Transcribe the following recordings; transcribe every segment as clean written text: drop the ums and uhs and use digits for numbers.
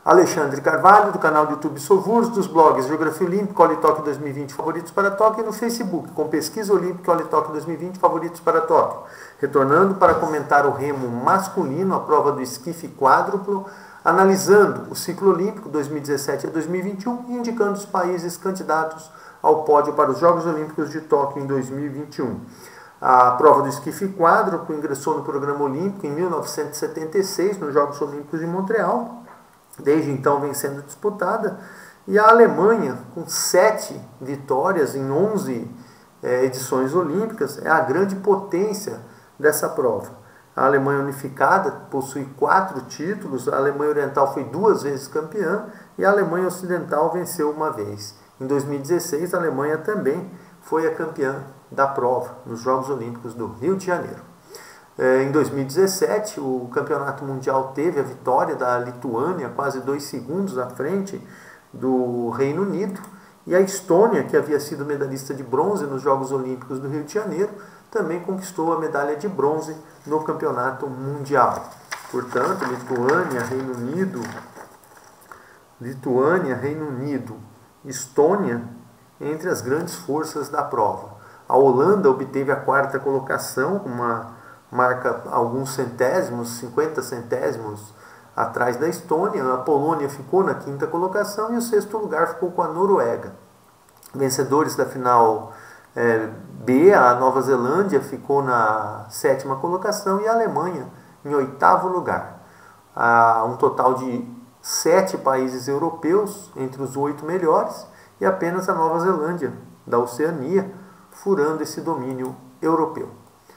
Alexandre Carvalho, do canal do YouTube Sovurs, dos blogs Geografia Olímpica, Olitóquio 2020, Favoritos para Tóquio, e no Facebook, com Pesquisa Olímpica, Olitóquio 2020, Favoritos para Tóquio. Retornando para comentar o remo masculino, a prova do esquife quádruplo, analisando o ciclo olímpico 2017 a 2021 e indicando os países candidatos ao pódio para os Jogos Olímpicos de Tóquio em 2021. A prova do esquife quádruplo ingressou no programa olímpico em 1976, nos Jogos Olímpicos de Montreal. Desde então vem sendo disputada, e a Alemanha, com 7 vitórias em 11 edições olímpicas, é a grande potência dessa prova. A Alemanha unificada possui 4 títulos, a Alemanha Oriental foi 2 vezes campeã e a Alemanha Ocidental venceu uma vez. Em 2016, a Alemanha também foi a campeã da prova nos Jogos Olímpicos do Rio de Janeiro. Em 2017, o Campeonato Mundial teve a vitória da Lituânia, quase 2 segundos à frente do Reino Unido, e a Estônia, que havia sido medalhista de bronze nos Jogos Olímpicos do Rio de Janeiro, também conquistou a medalha de bronze no Campeonato Mundial. Portanto, Lituânia, Reino Unido, Estônia, entre as grandes forças da prova. A Holanda obteve a 4ª colocação, com uma marca alguns centésimos, 50 centésimos atrás da Estônia. A Polônia ficou na 5ª colocação e o 6º lugar ficou com a Noruega. Vencedores da final B, a Nova Zelândia ficou na 7ª colocação e a Alemanha em 8º lugar. Há um total de 7 países europeus entre os 8 melhores e apenas a Nova Zelândia, da Oceania, furando esse domínio europeu.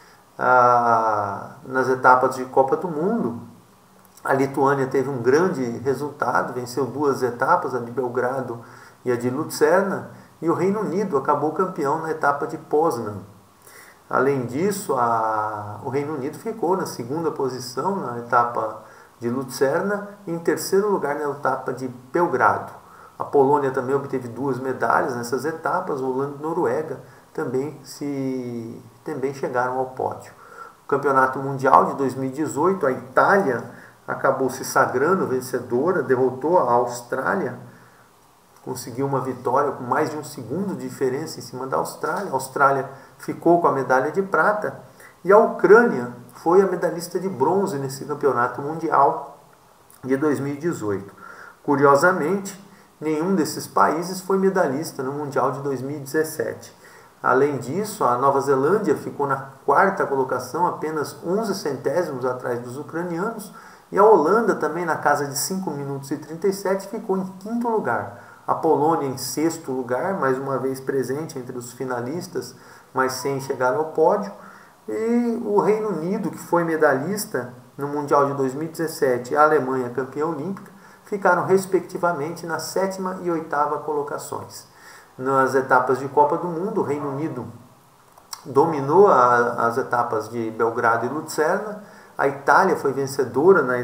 Nas etapas de Copa do Mundo, a Lituânia teve um grande resultado, venceu 2 etapas, a de Belgrado e a de Lucerna, e o Reino Unido acabou campeão na etapa de Poznan. Além disso, o Reino Unido ficou na 2ª posição na etapa de Lucerna e em 3º lugar na etapa de Belgrado. A Polônia também obteve 2 medalhas nessas etapas, Holanda e Noruega também chegaram ao pódio. O Campeonato Mundial de 2018, a Itália acabou se sagrando vencedora, derrotou a Austrália, conseguiu uma vitória com mais de 1 segundo de diferença em cima da Austrália. A Austrália ficou com a medalha de prata e a Ucrânia foi a medalhista de bronze nesse Campeonato Mundial de 2018. Curiosamente, nenhum desses países foi medalhista no Mundial de 2017. Além disso, a Nova Zelândia ficou na 4ª colocação, apenas 11 centésimos atrás dos ucranianos, e a Holanda, também na casa de 5 minutos e 37, ficou em 5º lugar. A Polônia em 6º lugar, mais uma vez presente entre os finalistas, mas sem chegar ao pódio. E o Reino Unido, que foi medalhista no Mundial de 2017, e a Alemanha, campeã olímpica, ficaram respectivamente na 7ª e 8ª colocações. Nas etapas de Copa do Mundo, o Reino Unido dominou as etapas de Belgrado e Lucerna. A Itália foi vencedora na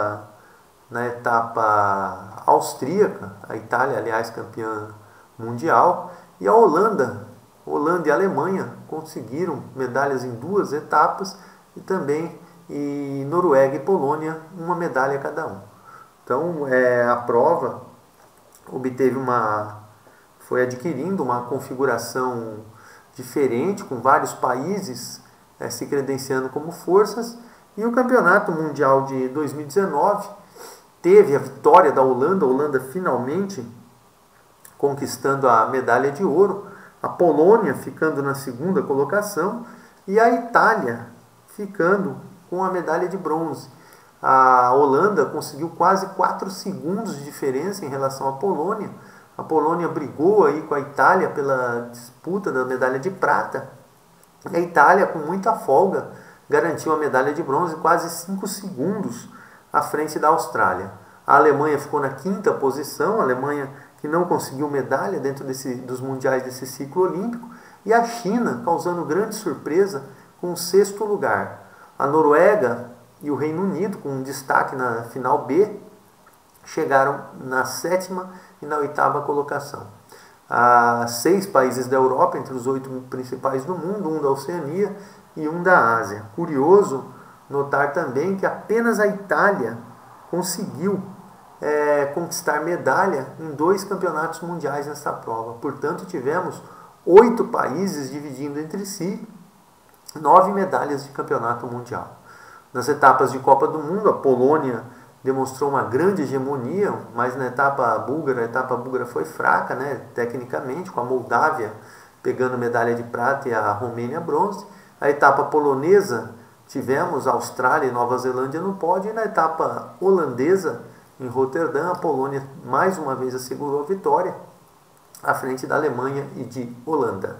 etapa austríaca. A Itália, aliás, campeã mundial. E a Holanda e a Alemanha conseguiram medalhas em 2 etapas e também Noruega e Polônia, uma medalha cada um. Então, a prova foi adquirindo uma configuração diferente, com vários países se credenciando como forças, e o Campeonato Mundial de 2019 teve a vitória da Holanda, a Holanda finalmente conquistando a medalha de ouro, a Polônia ficando na 2ª colocação e a Itália ficando com a medalha de bronze. A Holanda conseguiu quase 4 segundos de diferença em relação à Polônia. A Polônia brigou aí com a Itália pela disputa da medalha de prata. A Itália, com muita folga, garantiu a medalha de bronze quase 5 segundos à frente da Austrália. A Alemanha ficou na 5ª posição, a Alemanha que não conseguiu medalha dentro dos mundiais desse ciclo olímpico, e a China causando grande surpresa com o 6º lugar. A Noruega e o Reino Unido, com um destaque na final B, chegaram na 7ª e na 8ª colocação. Há 6 países da Europa, entre os 8 principais do mundo, um da Oceania e um da Ásia. Curioso notar também que apenas a Itália conseguiu conquistar medalha em 2 campeonatos mundiais nessa prova. Portanto, tivemos 8 países dividindo entre si 9 medalhas de campeonato mundial. Nas etapas de Copa do Mundo, a Polônia demonstrou uma grande hegemonia, mas na etapa búlgara, a etapa búlgara foi fraca, né, tecnicamente, com a Moldávia pegando medalha de prata e a Romênia bronze. A etapa polonesa, tivemos a Austrália e Nova Zelândia no pódio, e na etapa holandesa, em Roterdã, a Polônia mais uma vez assegurou a vitória, à frente da Alemanha e de Holanda.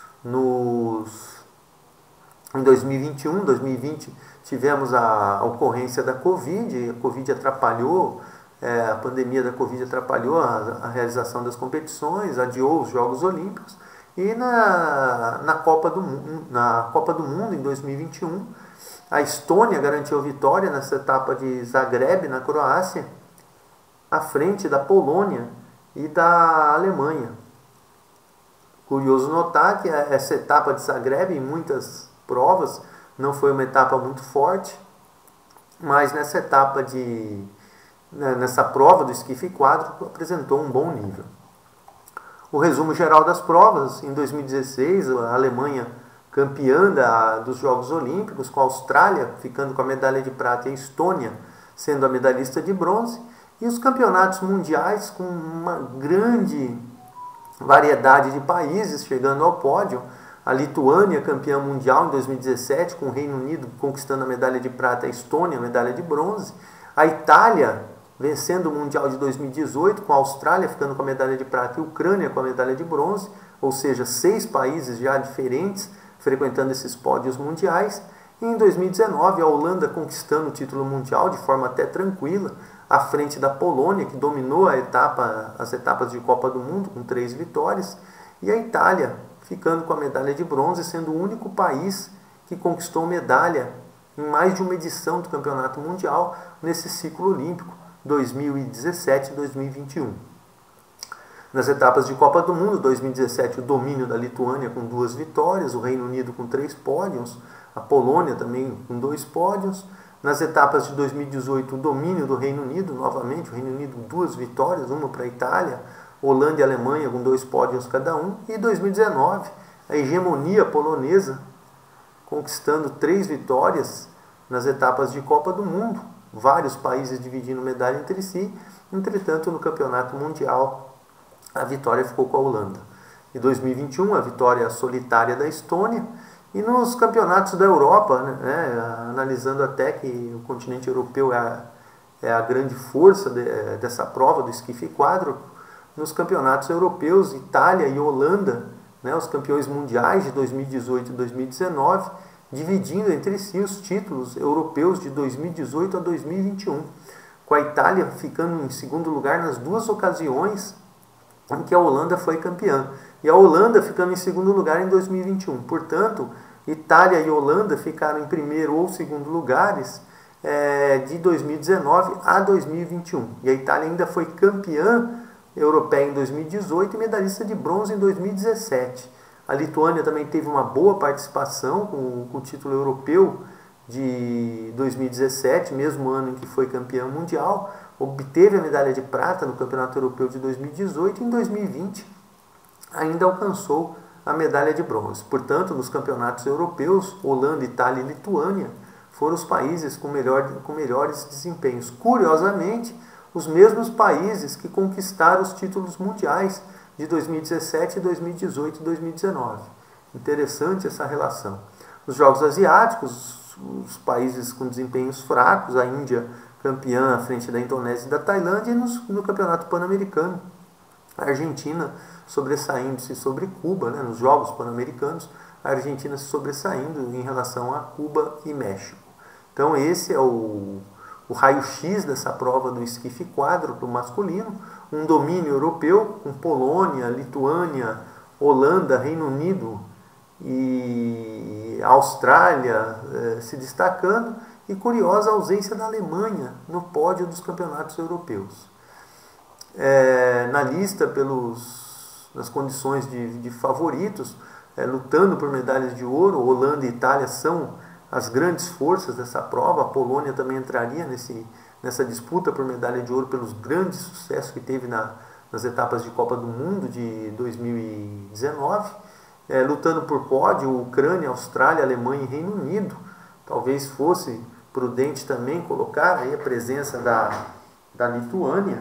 Em 2021, 2020, tivemos a ocorrência da Covid, a Covid atrapalhou, a pandemia da Covid atrapalhou a realização das competições, adiou os Jogos Olímpicos, e na Copa do Mundo, em 2021, a Estônia garantiu vitória nessa etapa de Zagreb, na Croácia, à frente da Polônia e da Alemanha. Curioso notar que essa etapa de Zagreb, em muitas provas, não foi uma etapa muito forte, mas nessa prova do esquife quádruplo apresentou um bom nível. O resumo geral das provas: em 2016, a Alemanha campeã dos Jogos Olímpicos, com a Austrália ficando com a medalha de prata e a Estônia sendo a medalhista de bronze, e os campeonatos mundiais com uma grande variedade de países chegando ao pódio. A Lituânia, campeã mundial em 2017, com o Reino Unido conquistando a medalha de prata, a Estônia a medalha de bronze. A Itália vencendo o Mundial de 2018, com a Austrália ficando com a medalha de prata e a Ucrânia com a medalha de bronze, ou seja, 6 países já diferentes frequentando esses pódios mundiais. E em 2019, a Holanda conquistando o título mundial de forma até tranquila, à frente da Polônia, que dominou as etapas de Copa do Mundo, com 3 vitórias, e a Itália ficando com a medalha de bronze, sendo o único país que conquistou medalha em mais de uma edição do Campeonato Mundial nesse ciclo olímpico 2017 e 2021. Nas etapas de Copa do Mundo, 2017, o domínio da Lituânia com 2 vitórias, o Reino Unido com 3 pódios, a Polônia também com 2 pódios. Nas etapas de 2018, o domínio do Reino Unido, novamente, o Reino Unido com 2 vitórias, uma para a Itália, Holanda e Alemanha com 2 pódios cada um. E 2019, a hegemonia polonesa, conquistando 3 vitórias nas etapas de Copa do Mundo, vários países dividindo medalha entre si. Entretanto, no Campeonato Mundial, a vitória ficou com a Holanda. Em 2021, a vitória solitária da Estônia. E nos campeonatos da Europa, analisando até que o continente europeu é a grande força dessa prova do esquife quádruplo, nos campeonatos europeus, Itália e Holanda, os campeões mundiais de 2018 e 2019, dividindo entre si os títulos europeus de 2018 a 2021, com a Itália ficando em segundo lugar nas 2 ocasiões em que a Holanda foi campeã, e a Holanda ficando em segundo lugar em 2021. Portanto, Itália e Holanda ficaram em primeiro ou segundo lugares de 2019 a 2021. E a Itália ainda foi campeã europeia em 2018 e medalhista de bronze em 2017. A Lituânia também teve uma boa participação com o título europeu de 2017, mesmo ano em que foi campeã mundial, obteve a medalha de prata no Campeonato Europeu de 2018 e em 2020 ainda alcançou a medalha de bronze. Portanto, nos campeonatos europeus, Holanda, Itália e Lituânia foram os países com melhores desempenhos. Curiosamente, os mesmos países que conquistaram os títulos mundiais de 2017, 2018 e 2019. Interessante essa relação. Nos Jogos Asiáticos, os países com desempenhos fracos, a Índia campeã à frente da Indonésia e da Tailândia, e no Campeonato Pan-Americano, a Argentina sobressaindo-se sobre Cuba, nos Jogos Pan-Americanos, a Argentina se sobressaindo em relação a Cuba e México. Então esse é o raio-x dessa prova do esquife quádruplo masculino, um domínio europeu com Polônia, Lituânia, Holanda, Reino Unido e Austrália se destacando, e curiosa a ausência da Alemanha no pódio dos campeonatos europeus. Na lista, nas condições de favoritos, lutando por medalhas de ouro, Holanda e Itália são as grandes forças dessa prova. A Polônia também entraria nessa disputa por medalha de ouro pelos grandes sucessos que teve nas etapas de Copa do Mundo de 2019, lutando por pódio, Ucrânia, Austrália, Alemanha e Reino Unido. Talvez fosse prudente também colocar aí a presença da Lituânia.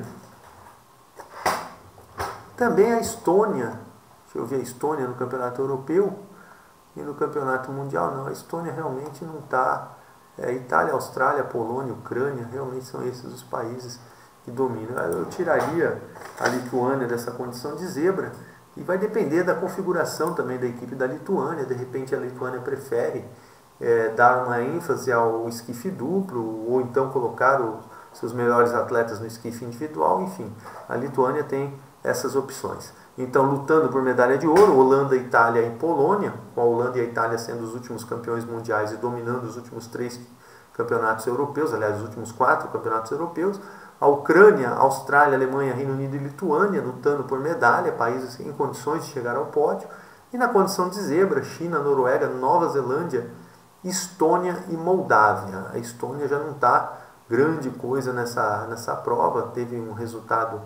Também a Estônia, deixa eu ver a Estônia no Campeonato Europeu e no Campeonato Mundial, não, a Estônia realmente não está. Itália, Austrália, Polônia, Ucrânia, realmente são esses os países que dominam. Eu tiraria a Lituânia dessa condição de zebra e vai depender da configuração também da equipe da Lituânia. De repente a Lituânia prefere dar uma ênfase ao esquife duplo ou então colocar os seus melhores atletas no esquife individual. Enfim, a Lituânia tem essas opções. Então, lutando por medalha de ouro, Holanda, Itália e Polônia, com a Holanda e a Itália sendo os últimos campeões mundiais e dominando os últimos 3 campeonatos europeus, aliás, os últimos 4 campeonatos europeus. A Ucrânia, Austrália, Alemanha, Reino Unido e Lituânia lutando por medalha, países em condições de chegar ao pódio. E na condição de zebra, China, Noruega, Nova Zelândia, Estônia e Moldávia. A Estônia já não está grande coisa nessa prova, teve um resultado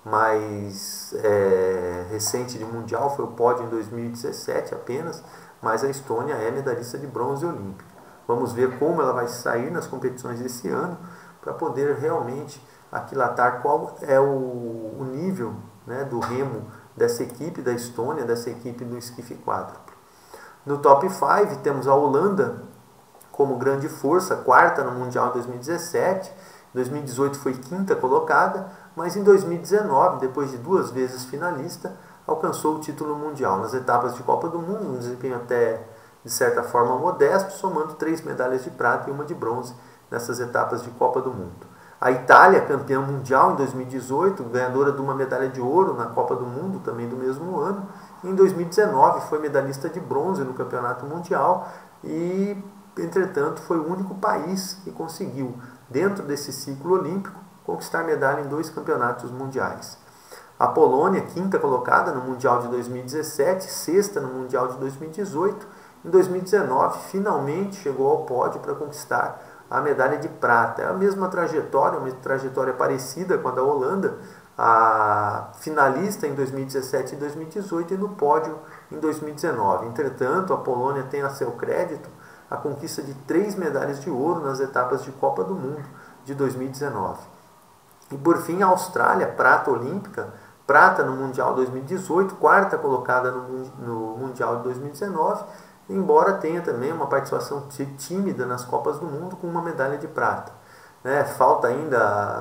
mais recente de mundial, foi o pódio em 2017 apenas, mas a Estônia é medalhista de bronze olímpico. Vamos ver como ela vai sair nas competições desse ano para poder realmente aquilatar qual é o nível, né, do remo dessa equipe da Estônia, dessa equipe do esquife quádruplo. No top 5 temos a Holanda como grande força, quarta no Mundial em 2017, em 2018 foi quinta colocada, mas em 2019, depois de 2 vezes finalista, alcançou o título mundial nas etapas de Copa do Mundo, um desempenho até de certa forma modesto, somando 3 medalhas de prata e 1 de bronze nessas etapas de Copa do Mundo. A Itália, campeã mundial em 2018, ganhadora de uma medalha de ouro na Copa do Mundo, também do mesmo ano. Em 2019 foi medalhista de bronze no Campeonato Mundial e, entretanto, foi o único país que conseguiu, dentro desse ciclo olímpico, conquistar medalha em 2 campeonatos mundiais. A Polônia, quinta colocada no Mundial de 2017, sexta no Mundial de 2018. Em 2019, finalmente chegou ao pódio para conquistar a medalha de prata. É a mesma trajetória, uma trajetória parecida com a da Holanda, a finalista em 2017 e 2018 e no pódio em 2019. Entretanto, a Polônia tem a seu crédito a conquista de 3 medalhas de ouro nas etapas de Copa do Mundo de 2019. E por fim, a Austrália, prata olímpica, prata no Mundial 2018, quarta colocada no Mundial de 2019, embora tenha também uma participação tímida nas Copas do Mundo com uma medalha de prata. Falta ainda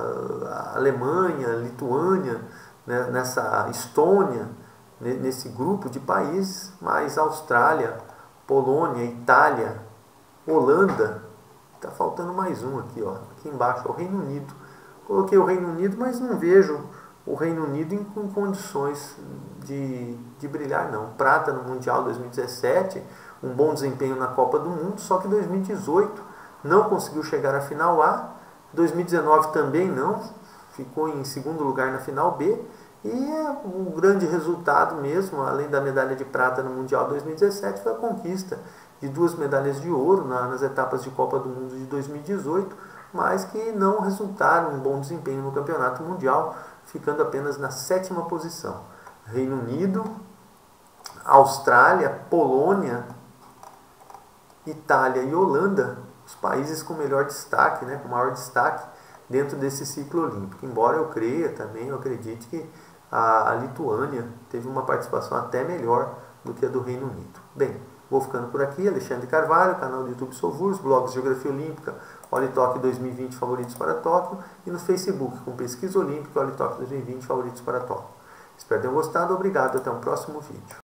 a Alemanha, a Lituânia, né, nessa Estônia, nesse grupo de países, mas Austrália, Polônia, Itália, Holanda, está faltando mais um aqui, ó, aqui embaixo, o Reino Unido. Coloquei o Reino Unido, mas não vejo o Reino Unido em condições de brilhar, não. Prata no Mundial 2017, um bom desempenho na Copa do Mundo, só que 2018 não conseguiu chegar à final A, 2019 também não, ficou em segundo lugar na final B, e o grande resultado mesmo, além da medalha de prata no Mundial 2017, foi a conquista de 2 medalhas de ouro nas etapas de Copa do Mundo de 2018, mas que não resultaram em um bom desempenho no Campeonato Mundial, ficando apenas na 7ª posição. Reino Unido, Austrália, Polônia, Itália e Holanda, os países com melhor destaque, com maior destaque dentro desse ciclo olímpico. Embora eu creia também, eu acredite que a Lituânia teve uma participação até melhor do que a do Reino Unido. Bem, vou ficando por aqui. Alexandre Carvalho, canal do YouTube Sovurs, blogs Geografia Olímpica, Olitóquio 2020 Favoritos para Tóquio e no Facebook com Pesquisa Olímpica Olitóquio 2020 Favoritos para Tóquio. Espero que tenham gostado. Obrigado. Até um próximo vídeo.